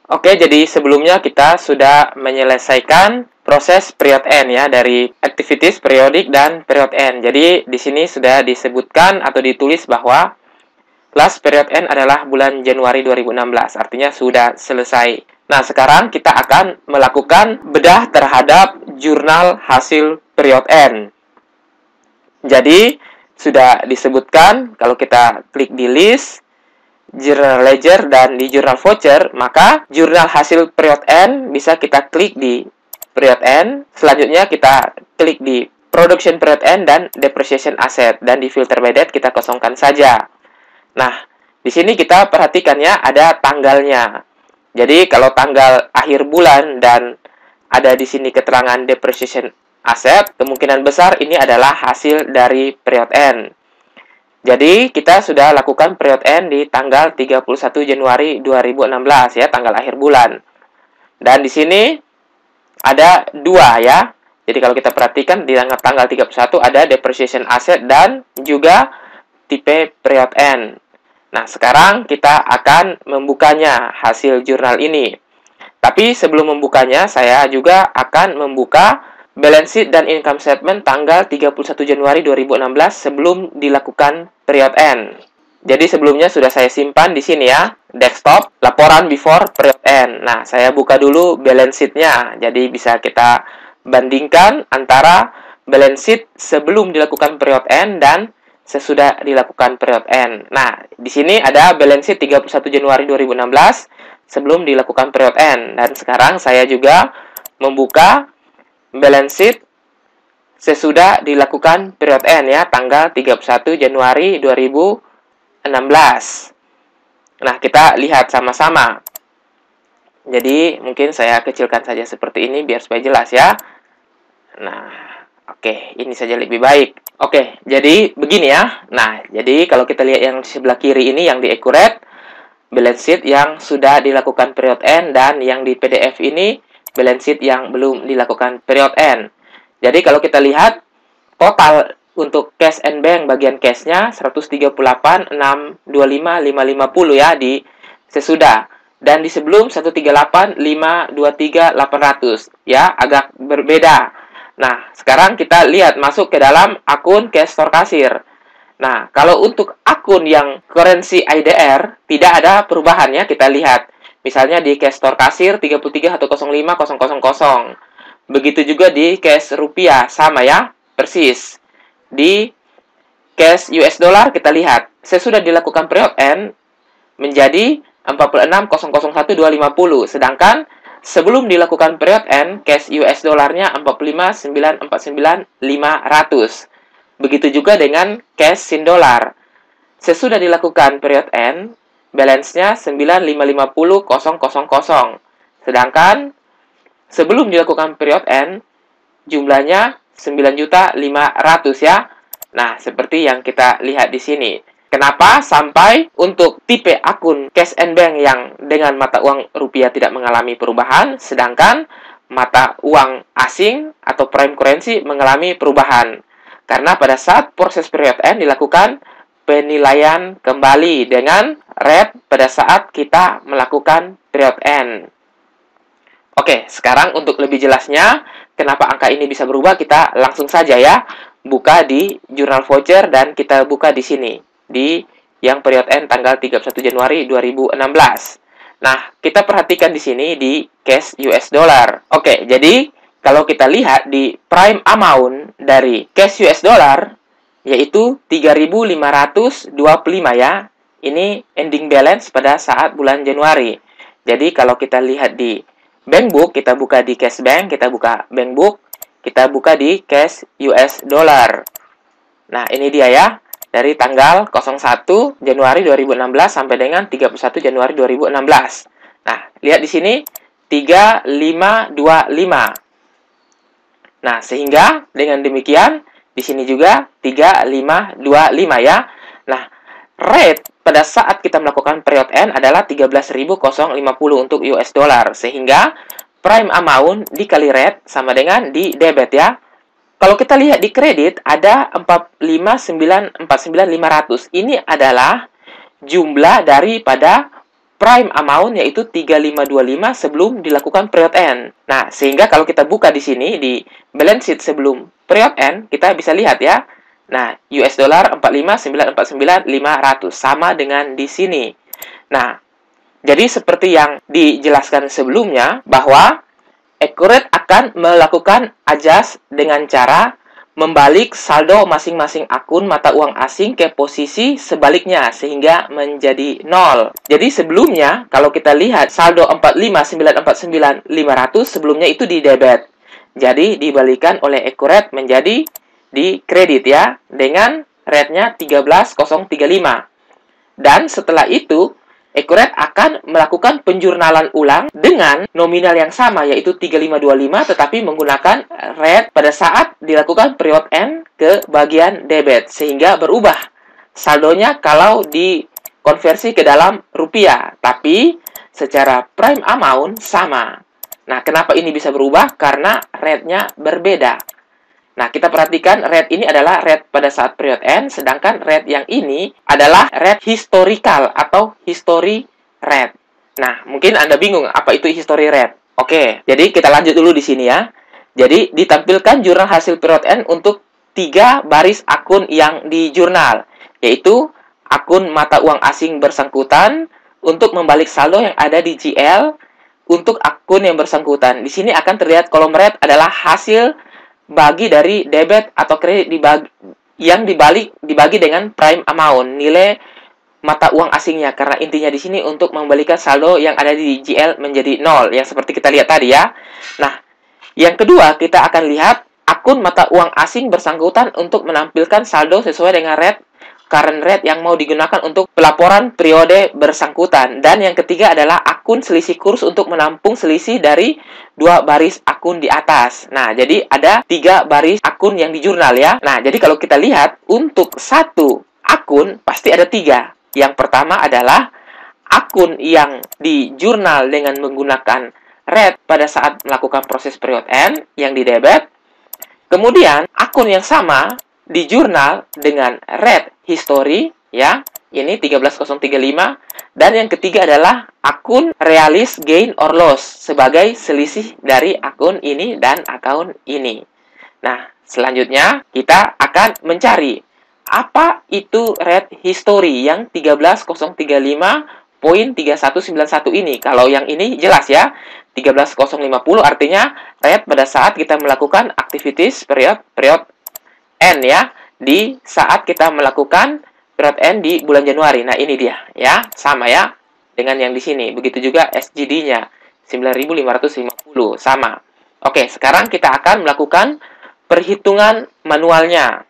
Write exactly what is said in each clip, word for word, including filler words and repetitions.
Oke, jadi sebelumnya kita sudah menyelesaikan proses period end ya dari activities periodik dan period end. Jadi di sini sudah disebutkan atau ditulis bahwa last period end adalah bulan Januari dua ribu enam belas, artinya sudah selesai. Nah, sekarang kita akan melakukan bedah terhadap jurnal hasil period end. Jadi, sudah disebutkan kalau kita klik di list, Journal Ledger, dan di Jurnal Voucher, maka jurnal hasil period end bisa kita klik di period end. Selanjutnya kita klik di Production Period End dan Depreciation Asset, dan di Filter by Date kita kosongkan saja. Nah, di sini kita perhatikannya ada tanggalnya. Jadi kalau tanggal akhir bulan dan ada di sini keterangan Depreciation Asset, kemungkinan besar ini adalah hasil dari period end. Jadi, kita sudah lakukan period end di tanggal tiga puluh satu Januari dua ribu enam belas ya, tanggal akhir bulan. Dan di sini ada dua ya. Jadi, kalau kita perhatikan di tanggal, tanggal tiga puluh satu ada depreciation asset dan juga tipe period end. Nah, sekarang kita akan membukanya hasil jurnal ini. Tapi sebelum membukanya, saya juga akan membuka balance sheet dan income statement tanggal tiga puluh satu Januari dua ribu enam belas sebelum dilakukan period end. Jadi sebelumnya sudah saya simpan di sini ya, desktop, laporan before period end. Nah, saya buka dulu balance sheet-nya. Jadi bisa kita bandingkan antara balance sheet sebelum dilakukan period end dan sesudah dilakukan period end. Nah, di sini ada balance sheet tiga puluh satu Januari dua ribu enam belas sebelum dilakukan period end. Dan sekarang saya juga membuka balance sheet sesudah dilakukan period end ya, tanggal tiga puluh satu Januari dua ribu enam belas. Nah, kita lihat sama-sama. Jadi, mungkin saya kecilkan saja seperti ini biar supaya jelas ya. Nah, oke, ini saja lebih baik. Oke, jadi begini ya. Nah, jadi kalau kita lihat yang sebelah kiri ini yang di accurate, balance sheet yang sudah dilakukan period end, dan yang di P D F ini balance sheet yang belum dilakukan period end. Jadi kalau kita lihat total untuk cash and bank bagian cash-nya seratus tiga puluh delapan ribu enam ratus dua puluh lima ribu lima ratus lima puluh ya di sesudah. Dan di sebelum seratus tiga puluh delapan ribu lima ratus dua puluh tiga ribu delapan ratus ya, agak berbeda. Nah, sekarang kita lihat masuk ke dalam akun cash store kasir. Nah, kalau untuk akun yang currency I D R tidak ada perubahannya, kita lihat. Misalnya di cash store kasir tiga puluh tiga satu nol lima nol nol nol. Begitu juga di cash rupiah, sama ya, persis. Di cash U S dollar kita lihat, sesudah dilakukan period end menjadi empat puluh enam nol nol satu dua lima nol, sedangkan sebelum dilakukan period end cash U S dollarnya empat puluh lima sembilan ratus empat puluh sembilan ribu lima ratus. Begitu juga dengan cash sin dollar. Sesudah dilakukan period end, balance-nya sembilan lima lima nol nol nol nol. Sedangkan sebelum dilakukan period end, jumlahnya sembilan juta lima ratus ya. Nah, seperti yang kita lihat di sini. Kenapa sampai untuk tipe akun cash and bank yang dengan mata uang rupiah tidak mengalami perubahan, sedangkan mata uang asing atau prime currency mengalami perubahan? Karena pada saat proses period end dilakukan penilaian kembali dengan rate pada saat kita melakukan period end. Oke, sekarang untuk lebih jelasnya, kenapa angka ini bisa berubah, kita langsung saja ya, buka di Jurnal Voucher dan kita buka di sini, di yang period end tanggal tiga puluh satu Januari dua ribu enam belas. Nah, kita perhatikan di sini di cash U S dollar. Oke, jadi kalau kita lihat di prime amount dari cash U S dollar, yaitu tiga ribu lima ratus dua puluh lima ya, ini ending balance pada saat bulan Januari. Jadi kalau kita lihat di bank book, kita buka di cash bank, kita buka bank book, kita buka di cash U S dollar. Nah, ini dia ya, dari tanggal nol satu Januari dua ribu enam belas sampai dengan tiga puluh satu Januari dua ribu enam belas. Nah, lihat di sini tiga lima dua lima. Nah, sehingga dengan demikian di sini juga tiga lima dua lima ya. Nah, rate pada saat kita melakukan period end adalah tiga belas ribu lima puluh untuk U S dollar, sehingga prime amount dikali rate sama dengan di debit ya. Kalau kita lihat di kredit ada empat puluh lima sembilan ratus empat puluh sembilan ribu lima ratus. Ini adalah jumlah daripada prime amount yaitu tiga ribu lima ratus dua puluh lima sebelum dilakukan period end. Nah, sehingga kalau kita buka di sini di balance sheet sebelum period end, kita bisa lihat ya. Nah, U S dollar empat puluh lima sembilan ratus empat puluh sembilan lima ratus sama dengan di sini. Nah, jadi seperti yang dijelaskan sebelumnya bahwa Accurate akan melakukan adjust dengan cara membalik saldo masing-masing akun mata uang asing ke posisi sebaliknya sehingga menjadi nol. Jadi sebelumnya kalau kita lihat saldo empat puluh lima sembilan ratus empat puluh sembilan lima ratus sebelumnya itu di debit. Jadi dibalikan oleh Accurate menjadi di kredit ya dengan rate-nya tiga belas nol tiga lima. Dan setelah itu Accurate akan melakukan penjurnalan ulang dengan nominal yang sama, yaitu tiga ribu lima ratus dua puluh lima, tetapi menggunakan rate pada saat dilakukan period end ke bagian debit, sehingga berubah saldonya kalau dikonversi ke dalam rupiah, tapi secara prime amount sama. Nah, kenapa ini bisa berubah? Karena rate-nya berbeda. Nah, kita perhatikan rate ini adalah rate pada saat period end, sedangkan rate yang ini adalah rate historical atau history rate. Nah, mungkin Anda bingung apa itu history rate. Oke, jadi kita lanjut dulu di sini ya. Jadi, ditampilkan jurnal hasil period end untuk tiga baris akun yang di jurnal, yaitu akun mata uang asing bersangkutan untuk membalik saldo yang ada di G L untuk akun yang bersangkutan. Di sini akan terlihat kolom rate adalah hasil bagi dari debit atau kredit dibagi, yang dibalik dibagi dengan prime amount, nilai mata uang asingnya, karena intinya di sini untuk membalikan saldo yang ada di G L menjadi nol, yang seperti kita lihat tadi ya. Nah, yang kedua kita akan lihat akun mata uang asing bersangkutan untuk menampilkan saldo sesuai dengan rate current rate yang mau digunakan untuk pelaporan periode bersangkutan. Dan yang ketiga adalah akun selisih kurs untuk menampung selisih dari dua baris akun di atas. Nah, jadi ada tiga baris akun yang di jurnal ya. Nah, jadi kalau kita lihat untuk satu akun pasti ada tiga. Yang pertama adalah akun yang di jurnal dengan menggunakan rate pada saat melakukan proses period end yang di debit. Kemudian akun yang sama di jurnal dengan rate history ya, ini tiga belas nol tiga lima, dan yang ketiga adalah akun realis gain or loss sebagai selisih dari akun ini dan akun ini. Nah, selanjutnya kita akan mencari apa itu rate history yang tiga belas nol tiga lima titik tiga satu sembilan satu ini. Kalau yang ini jelas ya, tiga belas nol lima nol artinya rate pada saat kita melakukan activities period period end ya, di saat kita melakukan period end di bulan Januari. Nah, ini dia ya, sama ya dengan yang di sini. Begitu juga S G D-nya sembilan ribu lima ratus lima puluh sama. Oke, sekarang kita akan melakukan perhitungan manualnya.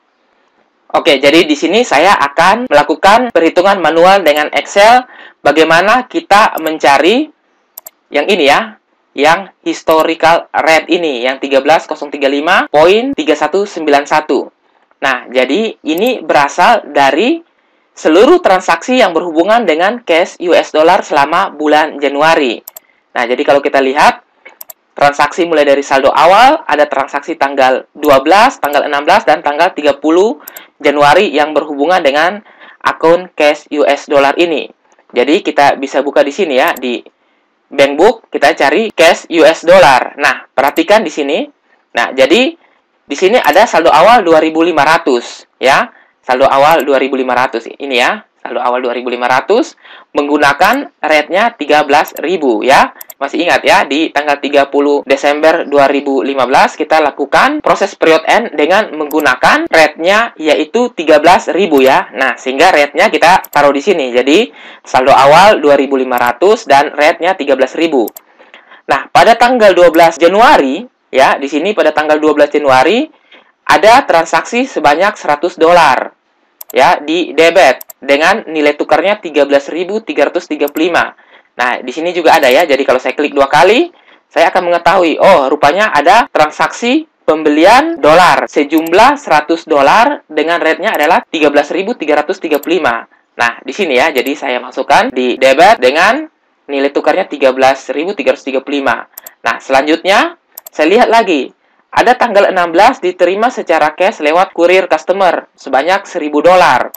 Oke, jadi di sini saya akan melakukan perhitungan manual dengan Excel bagaimana kita mencari yang ini ya, yang historical rate ini, yang tiga belas nol tiga lima titik tiga satu sembilan satu. Nah, jadi ini berasal dari seluruh transaksi yang berhubungan dengan cash U S dollar selama bulan Januari. Nah, jadi kalau kita lihat, transaksi mulai dari saldo awal, ada transaksi tanggal dua belas, tanggal enam belas, dan tanggal tiga puluh Januari yang berhubungan dengan akun cash U S dollar ini. Jadi, kita bisa buka di sini ya, di bank book, kita cari cash U S dollar. Nah, perhatikan di sini. Nah, jadi di sini ada saldo awal dua ribu lima ratus ya. Saldo awal dua ribu lima ratus ini ya. Saldo awal dua ribu lima ratus menggunakan rate-nya tiga belas ribu ya. Masih ingat ya, di tanggal tiga puluh Desember dua ribu lima belas kita lakukan proses period end dengan menggunakan rate-nya yaitu tiga belas ribu ya. Nah, sehingga rate-nya kita taruh di sini. Jadi, saldo awal dua ribu lima ratus dan rate-nya tiga belas ribu. Nah, pada tanggal dua belas Januari ya, di sini pada tanggal dua belas Januari ada transaksi sebanyak seratus dolar ya di debit dengan nilai tukarnya tiga belas ribu tiga ratus tiga puluh lima. Nah, di sini juga ada ya. Jadi kalau saya klik dua kali, saya akan mengetahui, oh, rupanya ada transaksi pembelian dolar sejumlah seratus dolar dengan rate-nya adalah tiga belas ribu tiga ratus tiga puluh lima. Nah, di sini ya. Jadi saya masukkan di debit dengan nilai tukarnya tiga belas ribu tiga ratus tiga puluh lima. Nah, selanjutnya saya lihat lagi. Ada tanggal enam belas diterima secara cash lewat kurir customer sebanyak seribu dolar.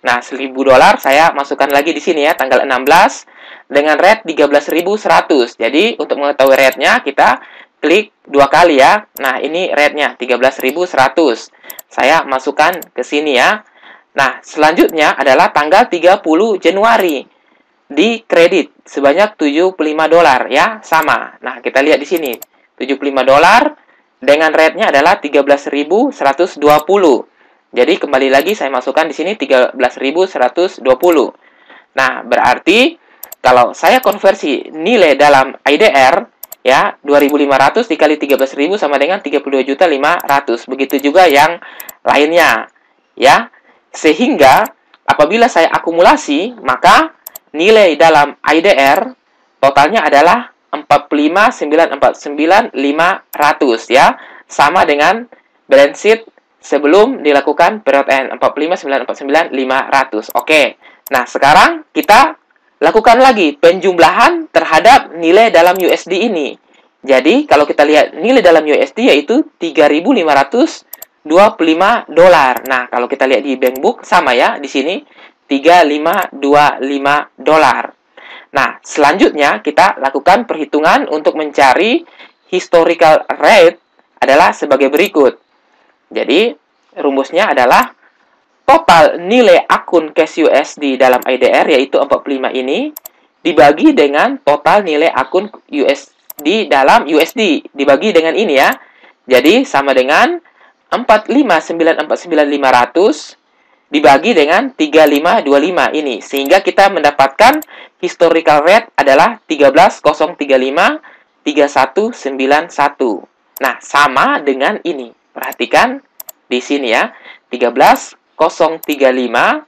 Nah, seribu dolar saya masukkan lagi di sini ya, tanggal enam belas dengan rate tiga belas ribu seratus. Jadi, untuk mengetahui rate-nya kita klik dua kali ya. Nah, ini rate-nya tiga belas ribu seratus. Saya masukkan ke sini ya. Nah, selanjutnya adalah tanggal tiga puluh Januari. Di kredit sebanyak tujuh puluh lima dolar ya, sama. Nah, kita lihat di sini. tujuh puluh lima dolar dengan rate-nya adalah tiga belas ribu seratus dua puluh. Jadi kembali lagi saya masukkan di sini tiga belas ribu seratus dua puluh. Nah, berarti kalau saya konversi nilai dalam I D R ya, dua ribu lima ratus dikali tiga belas ribu sama dengan tiga puluh dua juta lima ratus. Begitu juga yang lainnya ya. Sehingga apabila saya akumulasi, maka nilai dalam I D R totalnya adalah empat puluh lima ribu sembilan ratus empat puluh sembilan ribu lima ratus ya. Sama dengan balance sheet sebelum dilakukan period end, empat puluh lima ribu sembilan ratus empat puluh sembilan ribu lima ratus. Oke. Nah, sekarang kita lakukan lagi penjumlahan terhadap nilai dalam U S D ini. Jadi, kalau kita lihat nilai dalam U S D yaitu tiga ribu lima ratus dua puluh lima dolar. Nah, kalau kita lihat di bank book sama ya di sini tiga ribu lima ratus dua puluh lima dolar. Nah, selanjutnya kita lakukan perhitungan untuk mencari historical rate adalah sebagai berikut. Jadi, rumusnya adalah total nilai akun cash U S D dalam I D R, yaitu empat puluh lima ini, dibagi dengan total nilai akun U S D dalam U S D. Dibagi dengan ini ya. Jadi, sama dengan empat puluh lima ribu sembilan ratus empat puluh sembilan ribu lima ratus dibagi dengan tiga ribu lima ratus dua puluh lima ini. Sehingga kita mendapatkan historical rate adalah tiga belas ribu tiga puluh lima tiga satu sembilan satu. Nah, sama dengan ini. Perhatikan di sini ya, tiga belas ribu tiga puluh lima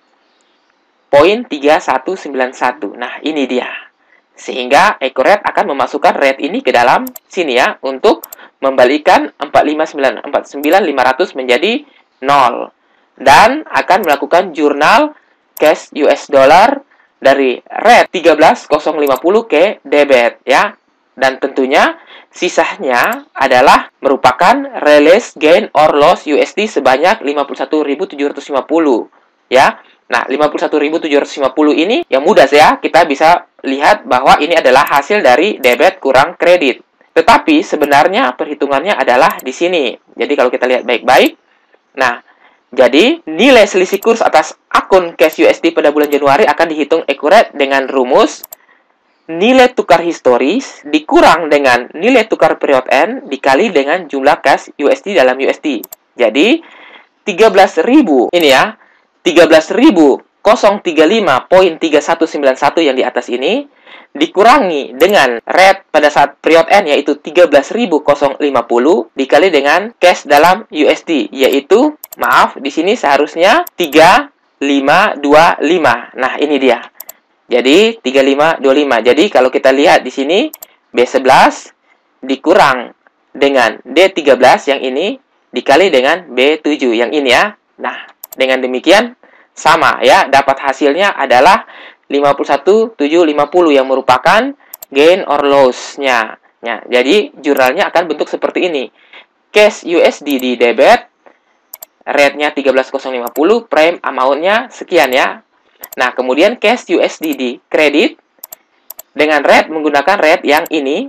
koma tiga satu sembilan satu. Nah, ini dia. Sehingga accurate akan memasukkan rate ini ke dalam sini ya, untuk membalikan empat puluh lima ribu sembilan ratus lima ratus menjadi nol. Dan akan melakukan jurnal cash U S dollar dari rate tiga belas ribu lima puluh ke debit ya. Dan tentunya sisanya adalah merupakan realized gain or loss U S D sebanyak lima puluh satu ribu tujuh ratus lima puluh ya. Nah, lima puluh satu ribu tujuh ratus lima puluh ini yang mudah ya, kita bisa lihat bahwa ini adalah hasil dari debit kurang kredit. Tetapi sebenarnya perhitungannya adalah di sini. Jadi kalau kita lihat baik-baik, nah, jadi nilai selisih kurs atas akun cash U S D pada bulan Januari akan dihitung akurat dengan rumus nilai tukar historis dikurang dengan nilai tukar period end dikali dengan jumlah cash U S D dalam U S D. Jadi, tiga belas ribu ini ya, tiga belas ribu tiga puluh lima koma tiga satu sembilan satu yang di atas ini dikurangi dengan rate pada saat period end yaitu tiga belas ribu lima puluh dikali dengan cash dalam U S D yaitu, maaf, di sini seharusnya tiga ribu lima ratus dua puluh lima. Nah, ini dia. Jadi tiga ribu lima ratus dua puluh lima. Jadi kalau kita lihat di sini B sebelas dikurang dengan D tiga belas yang ini dikali dengan B tujuh yang ini ya. Nah, dengan demikian sama ya, dapat hasilnya adalah lima puluh satu ribu tujuh ratus lima puluh yang merupakan gain or loss-nya. Ya, jadi jurnalnya akan bentuk seperti ini. Cash U S D di debit, rate-nya tiga belas ribu lima puluh, prime amount-nya sekian ya. Nah, kemudian cash U S D di kredit dengan rate menggunakan rate yang ini,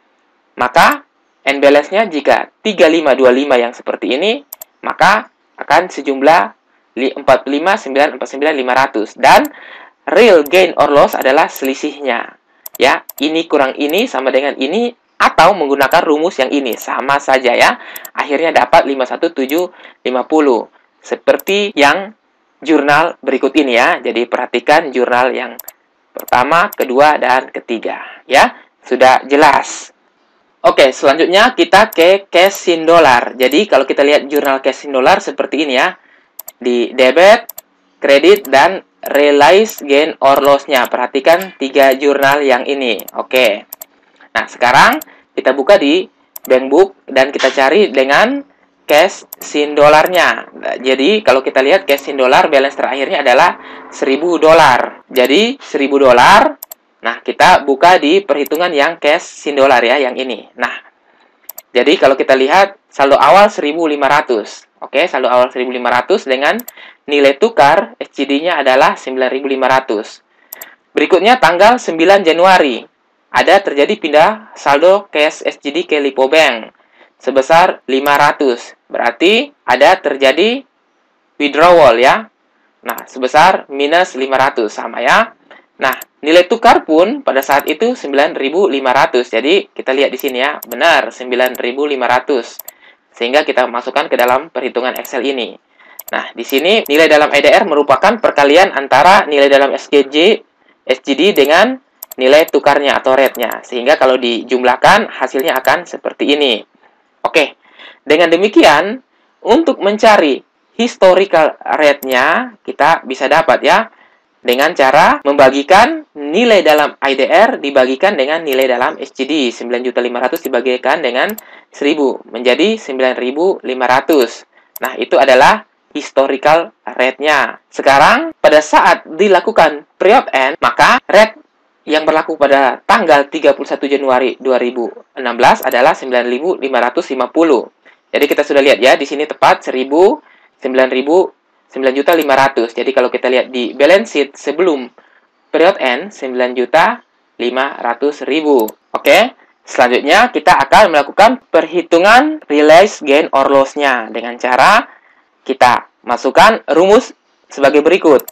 maka end balance-nya jika tiga ribu lima ratus dua puluh lima yang seperti ini, maka akan sejumlah empat puluh lima ribu sembilan ratus empat puluh sembilan ribu lima ratus. Dan real gain or loss adalah selisihnya. Ya, ini kurang ini sama dengan ini, atau menggunakan rumus yang ini, sama saja ya. Akhirnya dapat lima puluh satu ribu tujuh ratus lima puluh. Seperti yang jurnal berikut ini ya. Jadi perhatikan jurnal yang pertama, kedua, dan ketiga ya. Sudah jelas. Oke, selanjutnya kita ke cash in dollar. Jadi kalau kita lihat jurnal cash in dollar seperti ini ya. Di debit, kredit, dan realized gain or loss-nya. Perhatikan tiga jurnal yang ini. Oke. Nah, sekarang kita buka di bank book dan kita cari dengan cash in dolarnya. Jadi kalau kita lihat cash in dollar, balance terakhirnya adalah seribu dolar. Jadi seribu dolar. Nah, kita buka di perhitungan yang cash in dollar ya, yang ini. Nah, jadi kalau kita lihat saldo awal seribu lima ratus. Oke, saldo awal seribu lima ratus dengan nilai tukar S C D-nya adalah sembilan ribu lima ratus. Berikutnya tanggal sembilan Januari. Ada terjadi pindah saldo cash S C D ke Lipo Bank sebesar lima ratus. Berarti ada terjadi withdrawal ya. Nah, sebesar minus lima ratus sama ya. Nah, nilai tukar pun pada saat itu sembilan ribu lima ratus. Jadi, kita lihat di sini ya. Benar, sembilan ribu lima ratus. Sehingga kita masukkan ke dalam perhitungan Excel ini. Nah, di sini nilai dalam I D R merupakan perkalian antara nilai dalam S K J, S G D dengan nilai tukarnya atau rate-nya. Sehingga kalau dijumlahkan, hasilnya akan seperti ini. Oke, dengan demikian, untuk mencari historical rate-nya, kita bisa dapat ya. Dengan cara membagikan nilai dalam I D R dibagikan dengan nilai dalam S C D. sembilan juta lima ratus dibagikan dengan seribu. Menjadi sembilan ribu lima ratus. Nah, itu adalah historical rate-nya. Sekarang, pada saat dilakukan period end, maka rate yang berlaku pada tanggal tiga puluh satu Januari dua ribu enam belas adalah sembilan ribu lima ratus lima puluh. Jadi, kita sudah lihat ya, di sini tepat seribu, sembilan ribu, sembilan juta lima ratus. Jadi kalau kita lihat di balance sheet sebelum period end sembilan juta lima ratus ribu. Oke. Selanjutnya kita akan melakukan perhitungan realized gain or loss-nya dengan cara kita masukkan rumus sebagai berikut.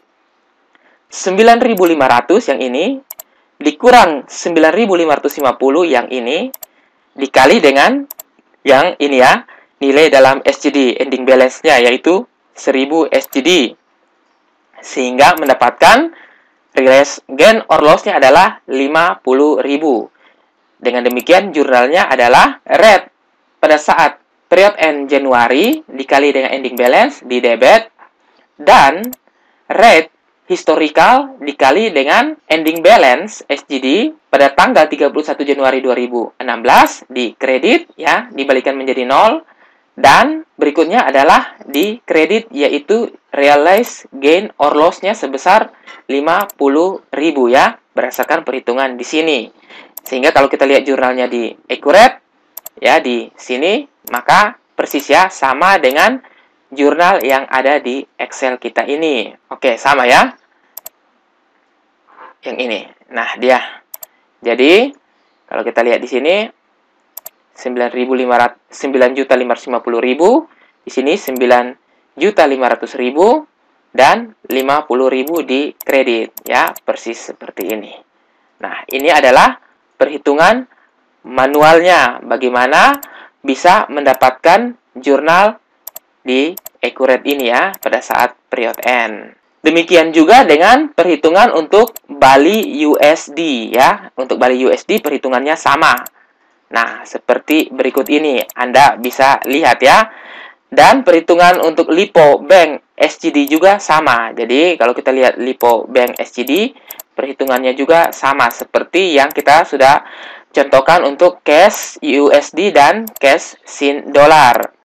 sembilan ribu lima ratus yang ini dikurang sembilan ribu lima ratus lima puluh yang ini dikali dengan yang ini ya, nilai dalam S C D ending balance-nya yaitu seribu S C D, sehingga mendapatkan realized gain or loss-nya adalah lima puluh ribu. Dengan demikian jurnalnya adalah rate pada saat period end Januari dikali dengan ending balance di debit, dan rate historical dikali dengan ending balance S G D pada tanggal tiga puluh satu Januari dua ribu enam belas di kredit ya, dibalikan menjadi nol. Dan berikutnya adalah di kredit, yaitu realized gain or loss-nya sebesar lima puluh ribu ya, berdasarkan perhitungan di sini. Sehingga kalau kita lihat jurnalnya di accurate, ya di sini, maka persis ya, sama dengan jurnal yang ada di Excel kita ini. Oke, sama ya. Yang ini. Nah, dia. Jadi, kalau kita lihat di sini, sembilan juta lima ratus lima puluh ribu, di sini sembilan juta lima ratus ribu, dan lima puluh ribu di kredit, ya, persis seperti ini. Nah, ini adalah perhitungan manualnya, bagaimana bisa mendapatkan jurnal di accurate ini ya, pada saat period end. Demikian juga dengan perhitungan untuk Bali U S D, ya, untuk Bali U S D perhitungannya sama. Nah, seperti berikut ini, Anda bisa lihat ya. Dan perhitungan untuk Lipo Bank S C D juga sama. Jadi, kalau kita lihat Lipo Bank S C D, perhitungannya juga sama seperti yang kita sudah contohkan untuk cash U S D dan cash sin dolar.